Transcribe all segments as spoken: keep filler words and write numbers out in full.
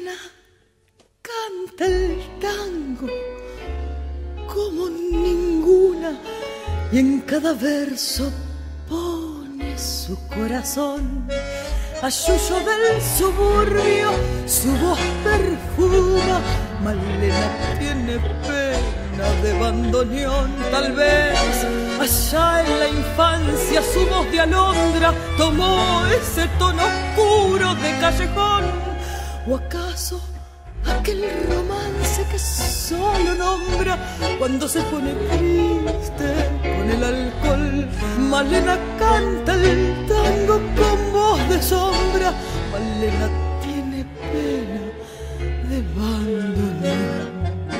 Malena canta el tango como ninguna y en cada verso pone su corazón. Ayuyo del suburbio, su voz perfuma. Malena tiene pena de bandoneón. Tal vez allá en la infancia su voz de alondra tomó ese tono oscuro de callejón. ¿O acaso aquel romance que solo nombra cuando se pone triste con el alcohol? Malena canta el tango con voz de sombra. Malena tiene pena de bandoneón.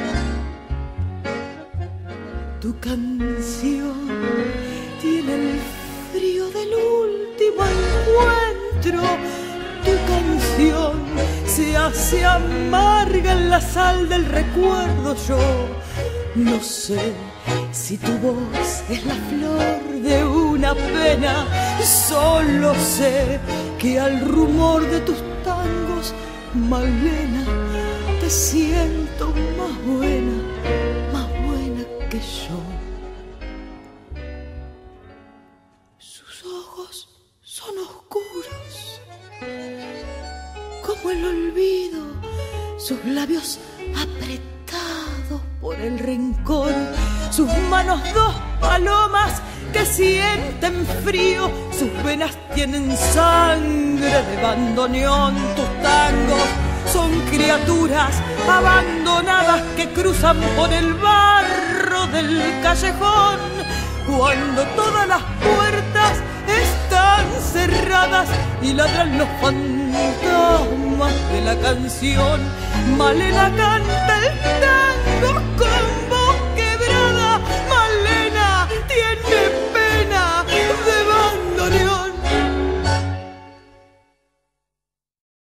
Tu canción tiene el frío del último encuentro. Tu canción se hace amarga en la sal del recuerdo. Yo no sé si tu voz es la flor de una pena. Solo sé que al rumor de tus tangos, Malena, te siento más buena, más buena que yo. Sus ojos son oscuros como el olvido, sus labios apretados por el rencor, sus manos dos palomas que sienten frío, sus venas tienen sangre de bandoneón. Tus tangos son criaturas abandonadas que cruzan por el barro del callejón. Cuando todas las puertas están cerradas y ladran los fantasmas de la canción, Malena canta el tango